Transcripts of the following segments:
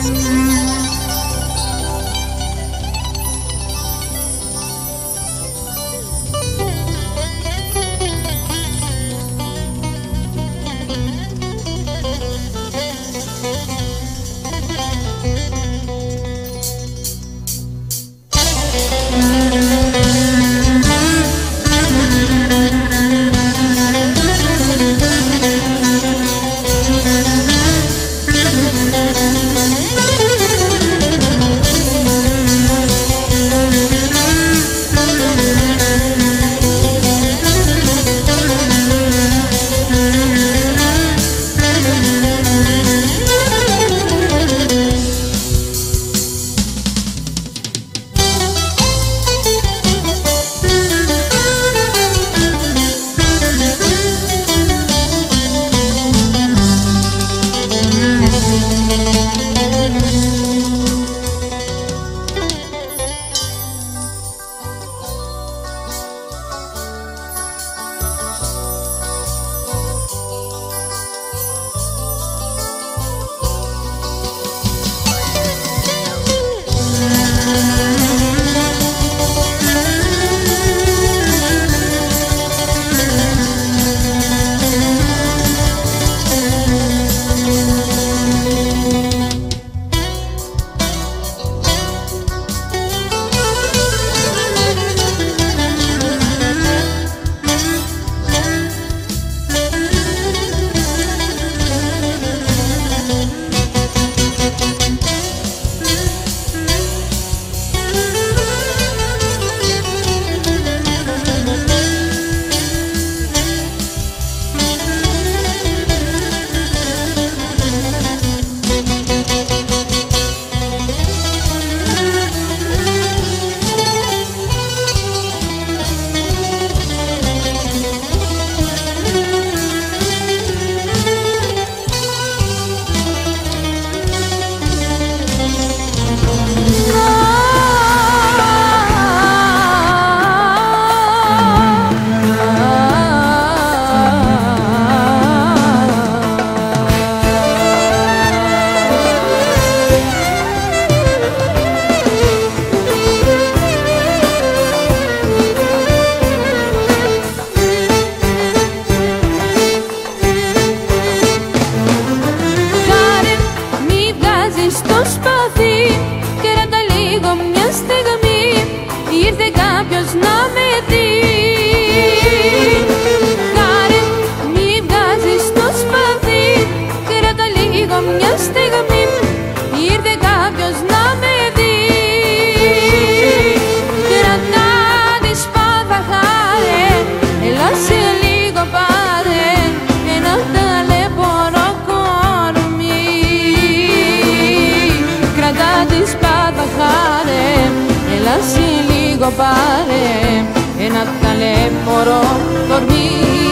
Πάρε ένα ταλέπορο κορμί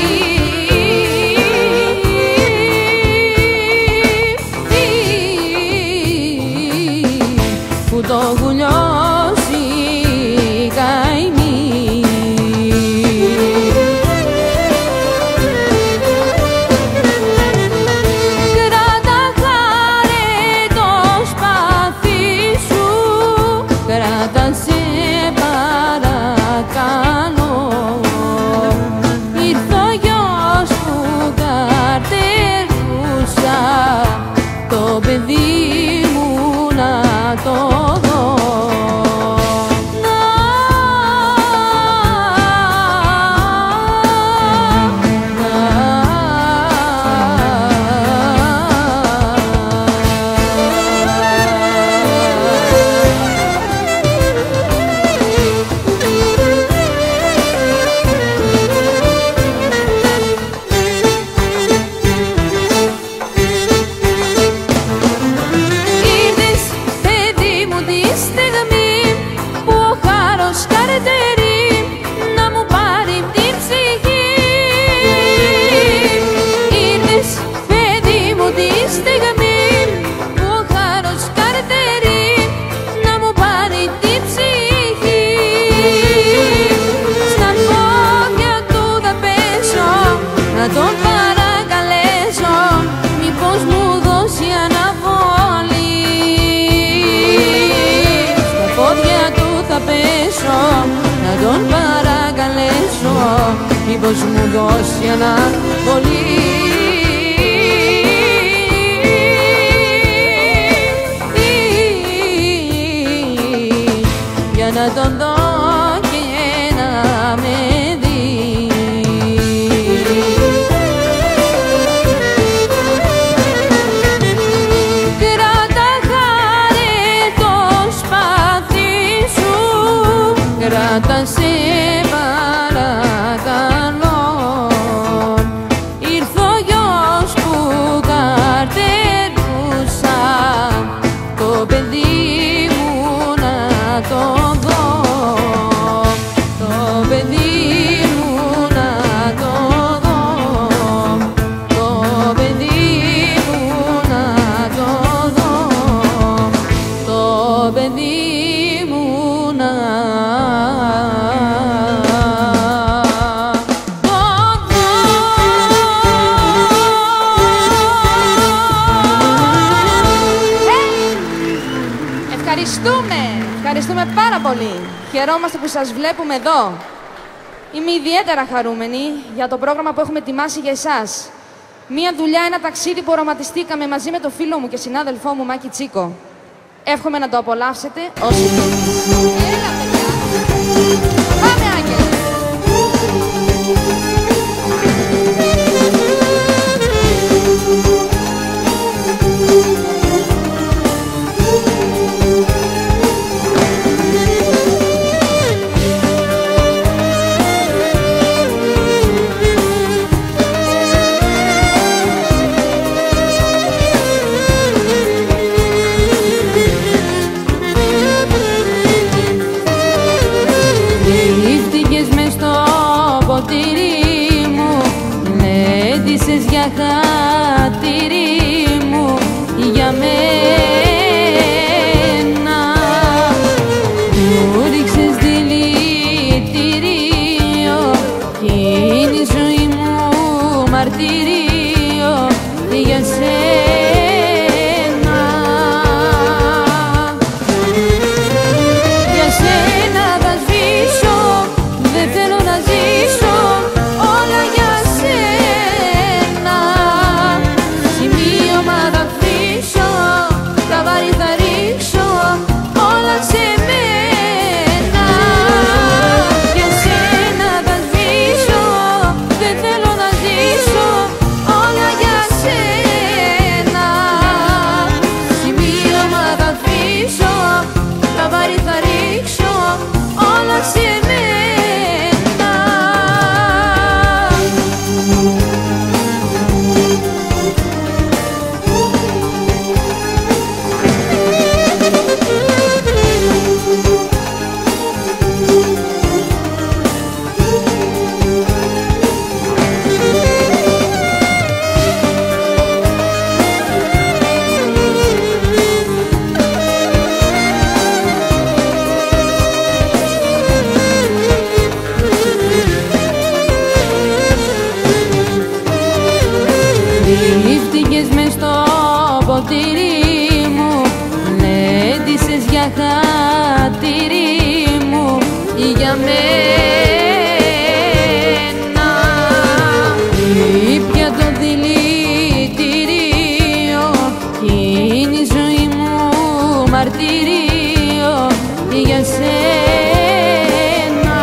που το γουλιώσει καημή. Κράτα χάρε το σπαθί σου, κράτα σε παρακαλώ, ήρθε ο γιος Θεός μου δώσει αναβολή. Για να τον δω και να με δει. Κράτα χάρε το σπαθί σου, κράτα σε παρακαλώ. Ήρθε ο γιος που καρτερούσα, το παιδί μου να το δω. Το παιδί μου να το δω. Το παιδί μου να το δω. Το παιδί μου να Ευχαριστούμε πάρα πολύ. Χαιρόμαστε που σας βλέπουμε εδώ. Είμαι ιδιαίτερα χαρούμενη για το πρόγραμμα που έχουμε ετοιμάσει για εσάς. Μία δουλειά, ένα ταξίδι που οραματιστήκαμε μαζί με το φίλο μου και συνάδελφό μου Μάκη Τσίκο. Εύχομαι να το απολαύσετε όσοι θέλετε. Έλα, παιδιά. Πάμε, Άγγελε. Λέντισες για χατήρι μου, για μένα. Μου ρίξες δηλητήριο κι είναι η ζωή μου μαρτύριο για σένα. Για σένα θα σβήσω, δεν θέλω να ζήσω, όλα για σένα. Σημείωμα θα αφήσω, τα βάρη θα ρίξω, όλα σε μένα. Για σένα θα σβήσω, δεν θέλω να ζήσω, όλα για σένα. Σημείωμα θα αφήσω, τα βάρη θα ρίξω, όλα σε μένα. Κρύφτηκες μες στο ποτήρι μου, λέντισες για χατήρι μου, για μένα. Ήπια το δηλητήριο κι είναι η ζωή μου μαρτύριο για σένα.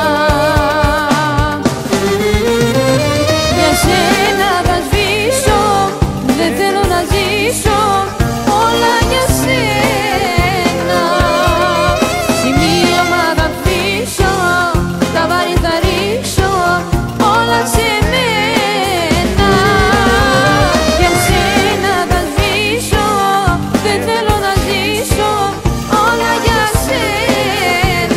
Για σένα θα σβήσω, δεν θέλω να ζήσω, όλα για σένα. Σημείωμα θα αφήσω, τα βάρη θα ρίξω, όλα σε μένα. Για σένα θα σβήσω, δεν θέλω να ζήσω, όλα για σένα.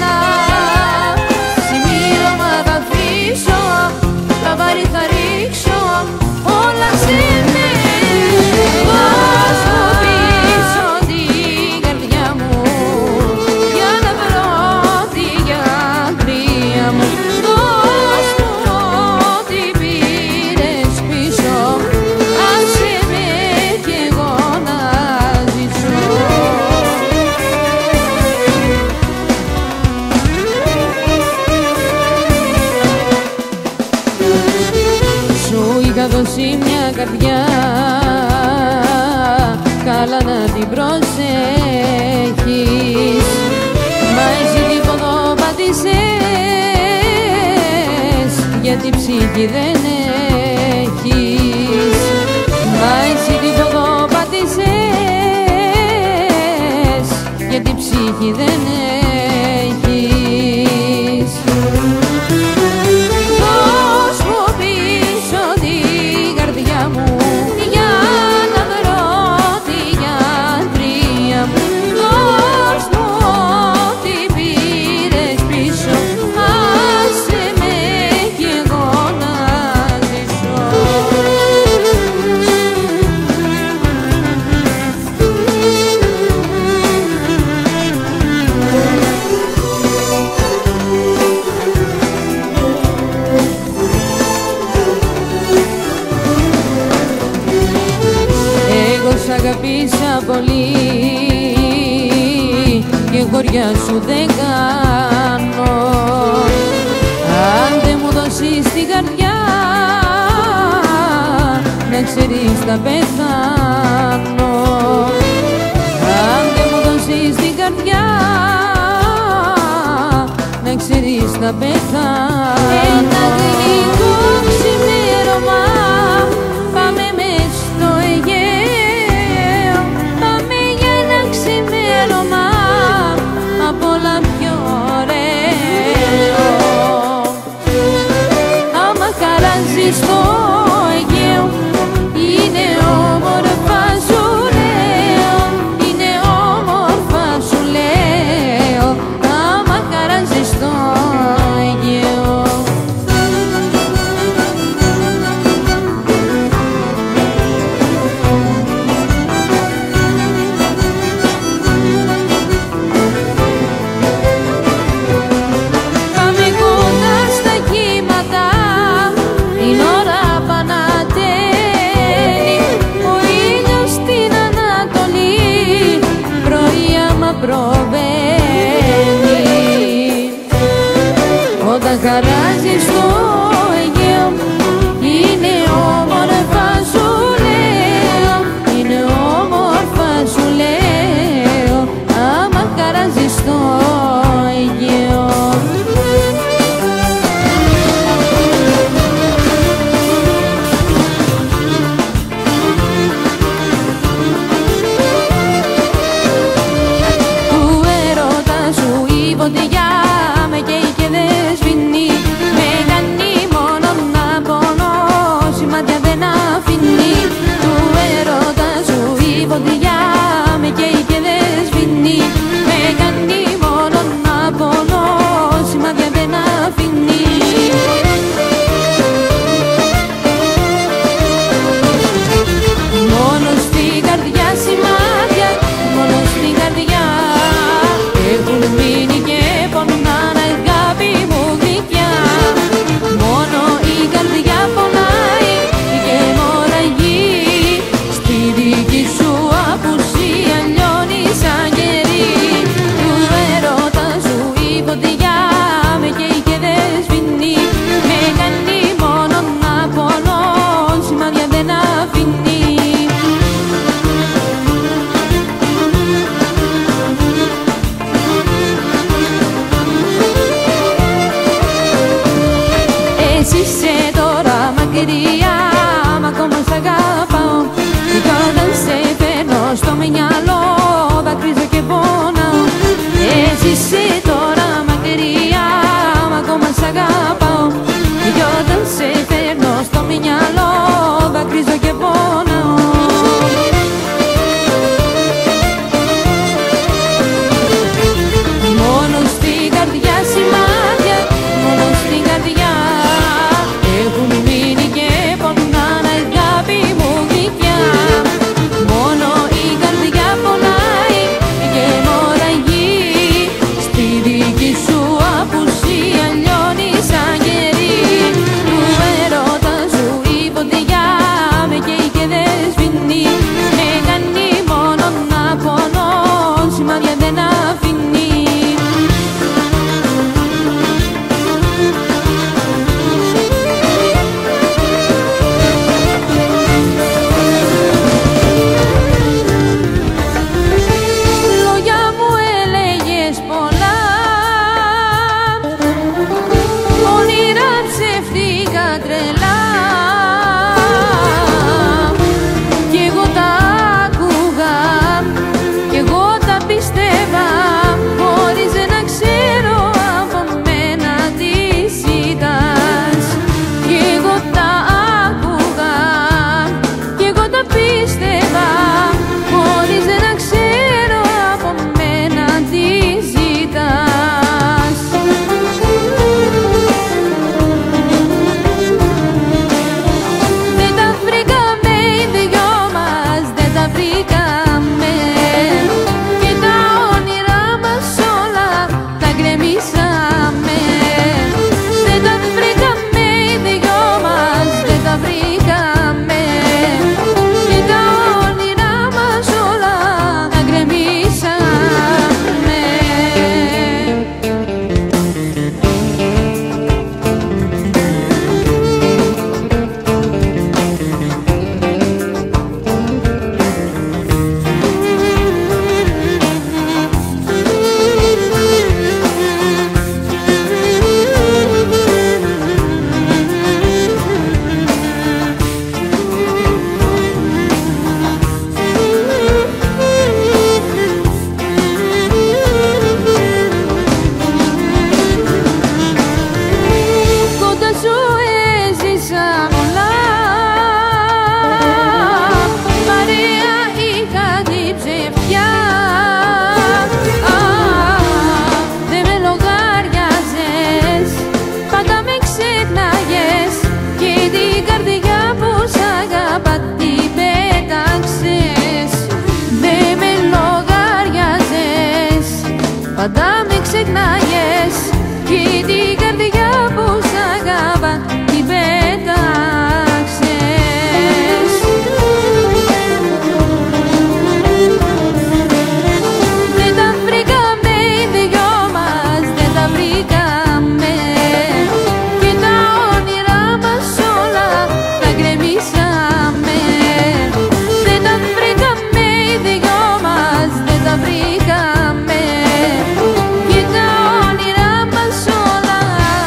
καρδιά, καλά να την προσέχεις. Μα εσύ τίποτα πάτησες, γιατί ψυχή δεν έχεις. Μα εσύ τίποτα πάτησες, γιατί ψυχή δεν έχεις. Δώσ' μου πίσω την καρδιά μου, για να βρω τη γιατρία μου. Δώσ' μου ό,τι πήρες πίσω, άσε με κι εγώ να ζήσω. Σ' αγαπήσα πολύ και χωριά σου δεν κάνω. Αν δεν μου δώσεις την καρδιά, να ξέρεις θα πεθάνω. Αν δεν μου δώσεις την καρδιά, να ξέρεις θα πεθάνω. Ένα γλυκό ξημέρωμα, πάμε μες στο Αιγαίο. Πάμε για ένα ξημέρωμα, απ' όλα πιο ωραίο. Άμα χαράζεις στο Αιγαίο, είναι όμορφα σου λέω, είναι όμορφα σου λέω. Άμα χαράζεις στο Αιγαίο. Πάμε κοντά στα κύματα, την ώρα πανατέλει. Ο ήλιος στην Ανατολή, πρωί άμα προβαίνει. Όταν χαράζεις στο Αιγαίο, είναι όμορφα σου λέω, είναι όμορφα σου λέω. Άμα χαράζεις στο Αιγαίο. Του έρωτα σου η φωτιά με καίει και δεν σβήνει. Με κάνει μόνο να πονώ, σημάδια δεν αφήνει. Του έρωτα σου η φωτιά με καίει και δεν σβήνει. Με κάνει μόνο να πονώ, σημάδια δεν αφήνει. Μόνο στην καρδιά σημάδια, μόνο στην καρδιά έχουν μείνει και πονάνε, αγάπη μου γλυκιά. Μόνο η καρδιά πονάει και μοραγεί, στη δική σου απουσία λιώνει σαν κερί. Του έρωτα σου η φωτιά με καίει και δεν σβήνει. Με κάνει μόνο να πονώ, σημάδια δεν αφήνει. Εσύ είσαι τώρα μακριά, μα ακόμα σ' αγαπάω. Κι όταν σε φέρνω στο μυαλό, δακρύζω και πονάω. Εσύ είσαι τώρα μακριά, μα ακόμα σ' αγαπάω. Κι όταν σε φέρνω στο μυαλό, δακρύζω και πονάω. Μόνο στην καρδιά σημάδια, μόνο στην καρδιά έχουν μείνει και την ψευτιά. Δεν με λογάριαζες, πάντα με ξεχνάγες και την καρδιά που σ' αγαπά την πέταξες. Δεν με λογάριαζες, πάντα με ξεχνάγες και την καρδιά που σ' αγαπά την πέταξες. Δεν τα βρήκαμε οι δυο μας, δεν τα βρήκαμε και τα όνειρά μας όλα τα γκρεμίσαμε. Δεν τα βρήκαμε οι δυο μας, δεν τα βρήκαμε και τα όνειρά μας όλα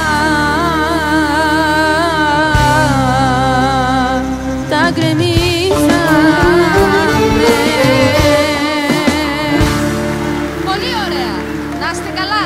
τα γκρεμίσαμε. Πολύ ωραία. Να είστε καλά.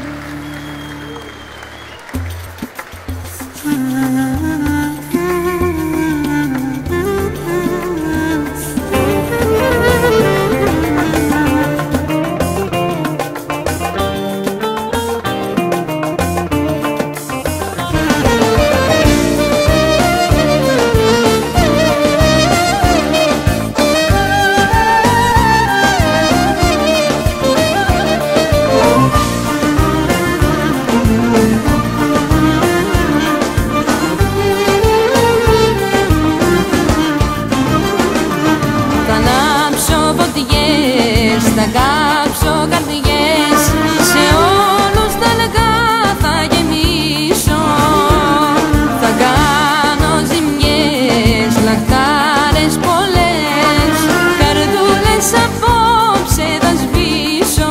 Θα ανάψω φωτιές, θα κάψω καρδιές, σε όλους τα αυγά θα γεμίσω. Θα κάνω ζημιές, λαχτάρες πολλές, καρδούλες απόψε θα σβήσω.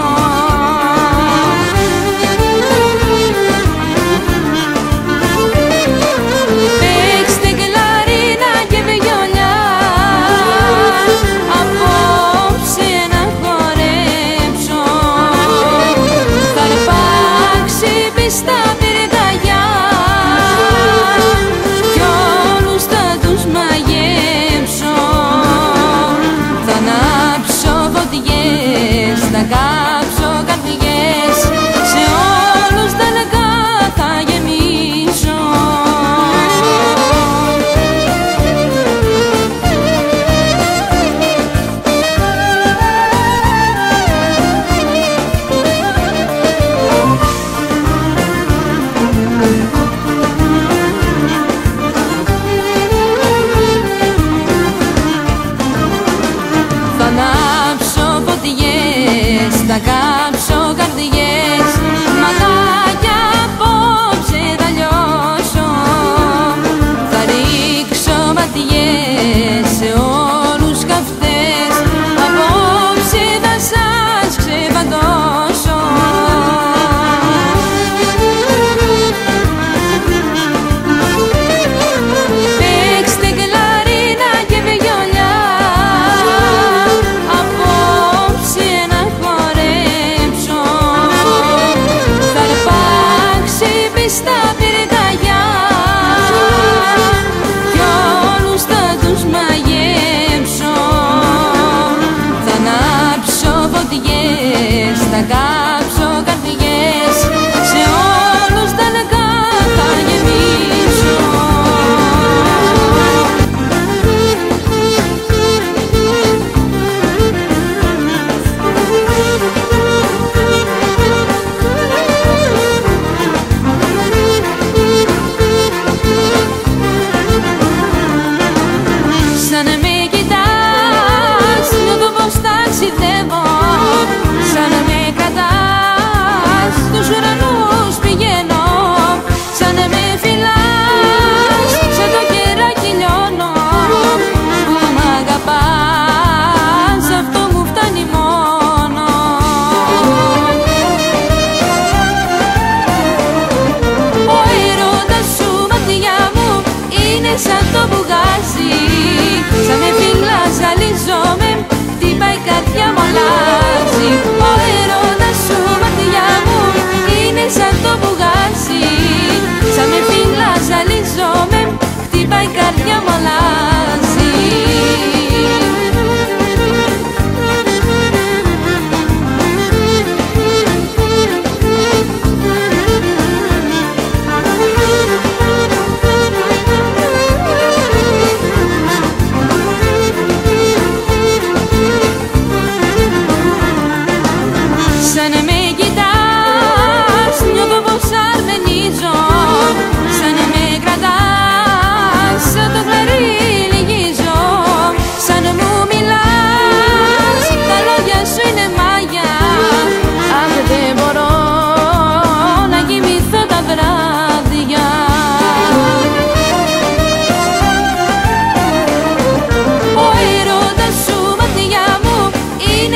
Παίξτε κλαρίνα και βιολιά, απόψε να χορέψω.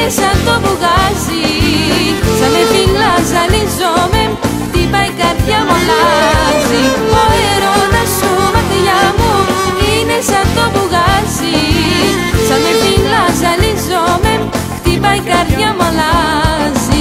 σαν το μπουγάζι. Σαν με φύλλα ζαλίζομαι, χτυπάει η καρδιά μου αλλάζει. Ο έρωτας σου μακριά μου είναι σαν το μπουγάζι. Σαν με φύλλα ζαλίζομαι, χτυπάει η καρδιά μου αλλάζει.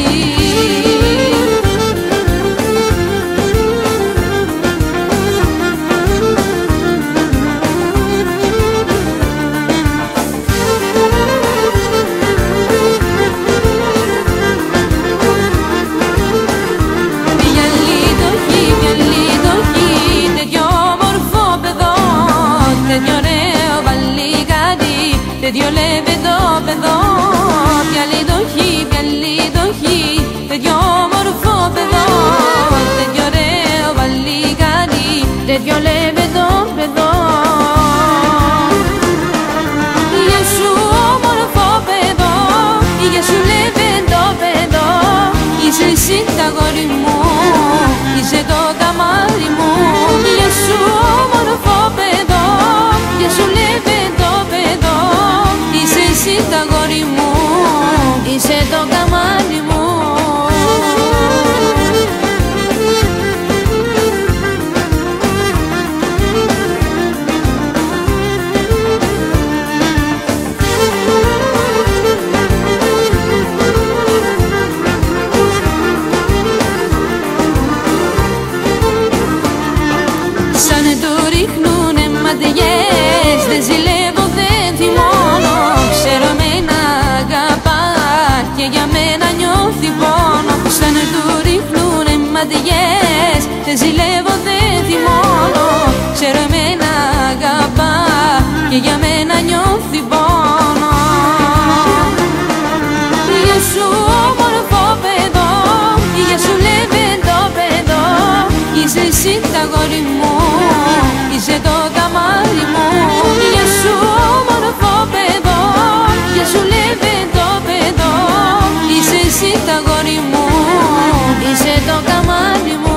Τέτοιο λεβεντό παιδό, πιαλί το χει, τέτοιο όμορφο παιδό, τέτοιο ωραίο βαλίκαρι, τέτοιο λεβεντό παιδό. Γεια σου όμορφο παιδό, γεια σου λεβεντό παιδό, είσαι εσύ τα γόρι μου, είσαι το καμάρι μου. Γεια σου όμορφο παιδό, γεια σου λεβεντό παιδό, είσαι εσύ τα γόρι μου, είσαι το καμάρι μου. Σαν του ρίχνουνε ματιές, δεν ζηλεύω, δεν θυμώνω. Ξέρω εμένα αγαπά και για μένα νιώθει πόνο. Σαν του ρίχνουνε ματιές, δεν ζηλεύω, δεν θυμώνω. Ξέρω εμένα αγαπά και για μένα νιώθει πόνο. Γεια σου όμορφο παιδό, γεια σου λεβεντό παιδό, είσαι εσύ τα γόρι μου, είσαι το καμάρι μου. Γεια σου όμορφο παιδό, γεια σου λεβεντό παιδό, είσαι εσύ τα γόρι μου, είσαι το καμάρι μου.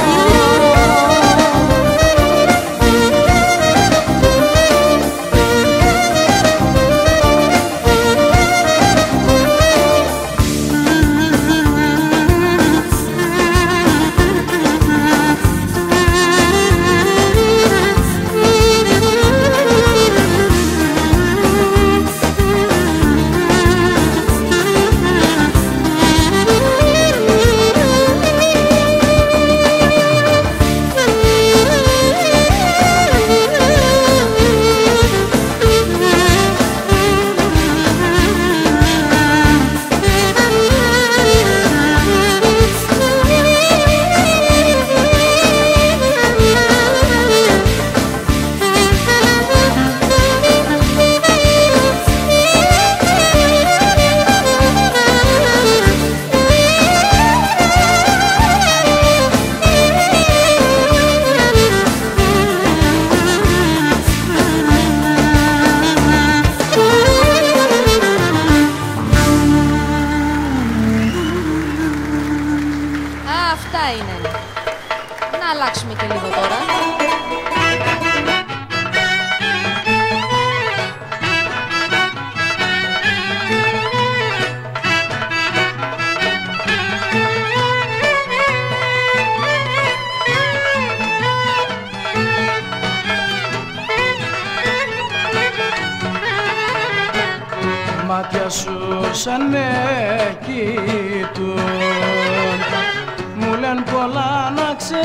Μάτια σου σαν με κοιτούν, μου λένε πολλά να ξέρω.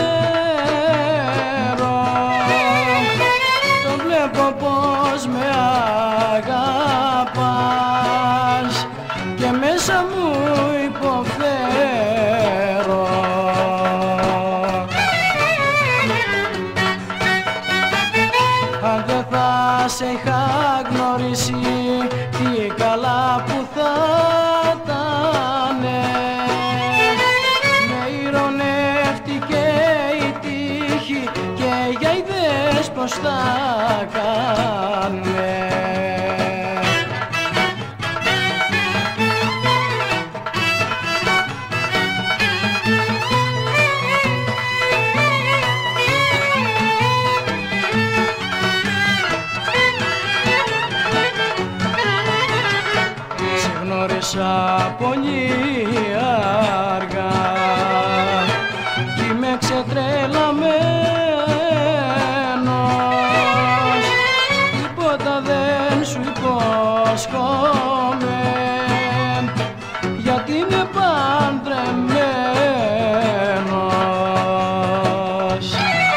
Το βλέπω πως με αγαπάς και μέσα μου υποφέρω. Αν δεν θα σε είχα γνωρίσει, τι καλά που θα ήτανε. Με ειρωνεύτηκε η τύχη και για είδες πως θα κάνε. γνώρισα πολύ αργά κι είμαι ξετρελαμένος, τίποτα δεν σου υπόσχομαι γιατί είμαι παντρεμένος.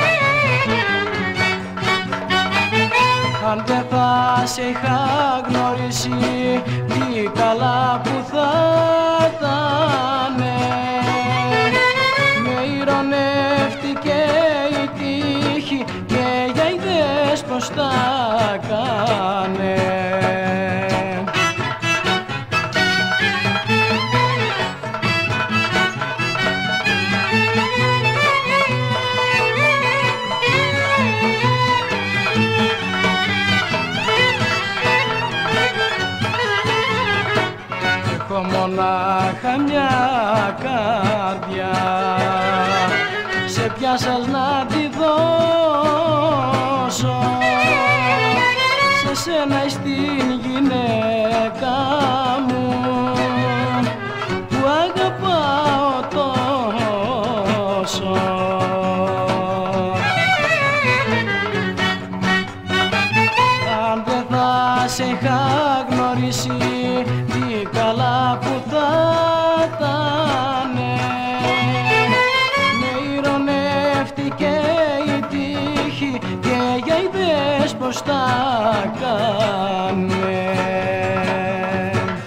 Αν δεν θα σε είχα γνωρίσει τι καλά που θα ήτανε, με ηρωνεύτηκε η τύχη και για είδες πως τα κάνε. Έχω μονάχα μια καρδιά, σε πιάσας να τη δώσω, σε σένα εις την γυναίκα μου που αγαπάω τόσο. Αν δεν θα σε είχα γνωρίσει τι καλά που θα ήτανε, με ηρωνεύτηκε η τύχη και για είδες πως τα κάνε.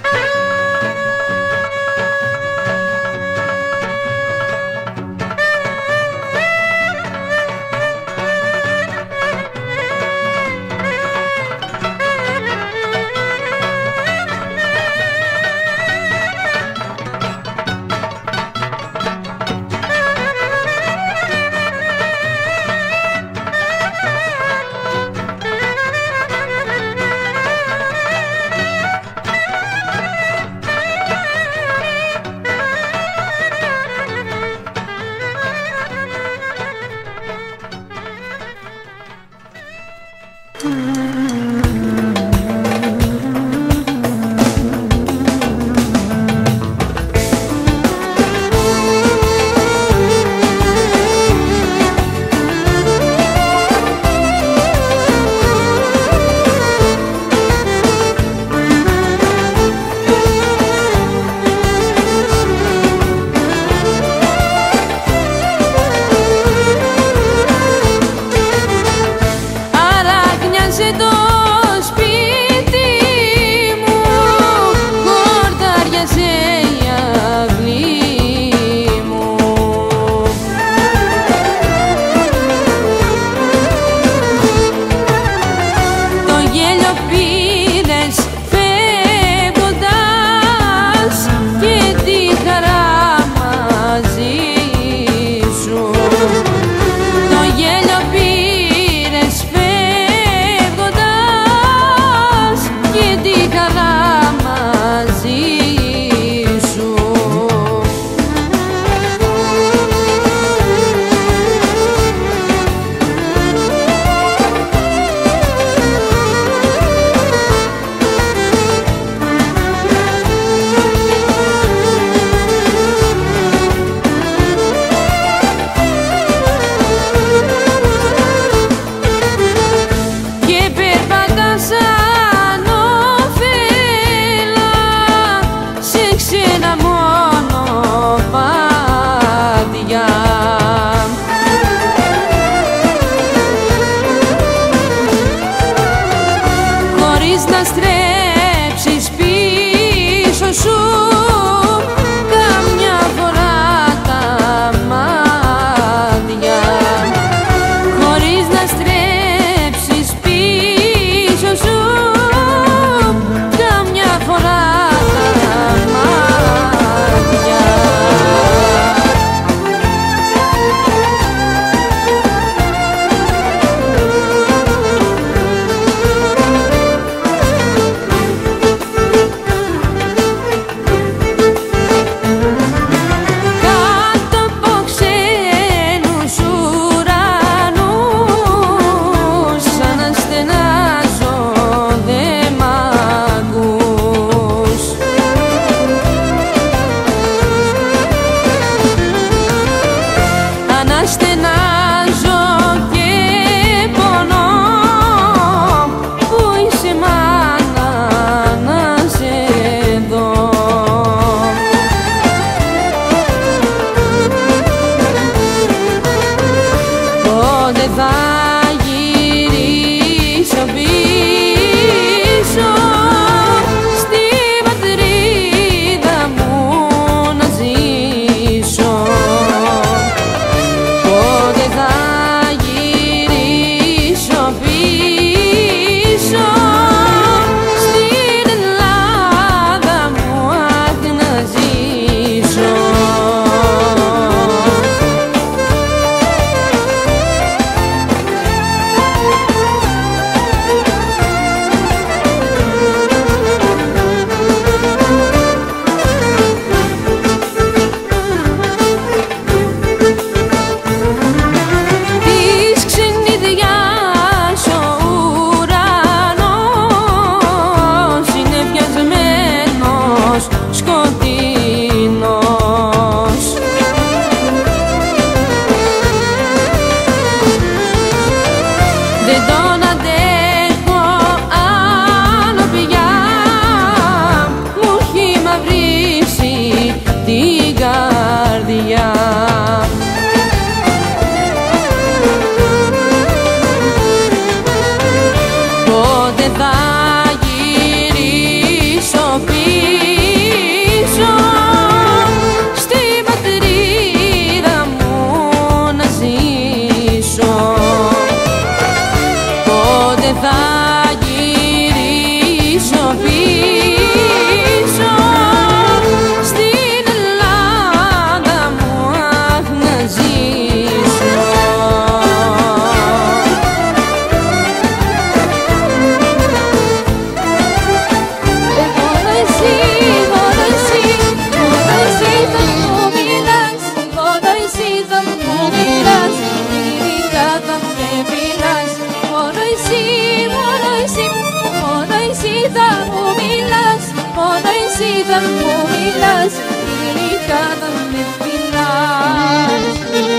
μιλάς, γλυκά θα με φιλάς.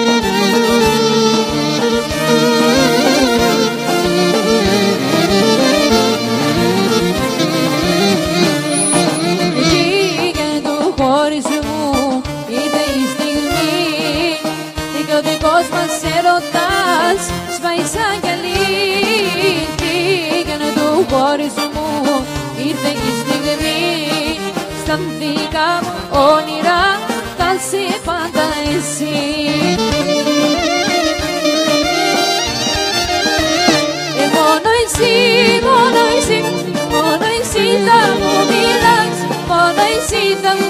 Βγήκε του χωρισμού, ήρθε η στιγμή και ο δικός μας έρωτας σβάει σαν γυαλί. Βγήκε του χωρισμού, ήρθε η στιγμή στα δικά μου όνειρα θα σε πάντα εσύ. Μόνο εσύ, μόνο εσύ, μόνο εσύ θα μου μιλάς, μόνο εσύ θα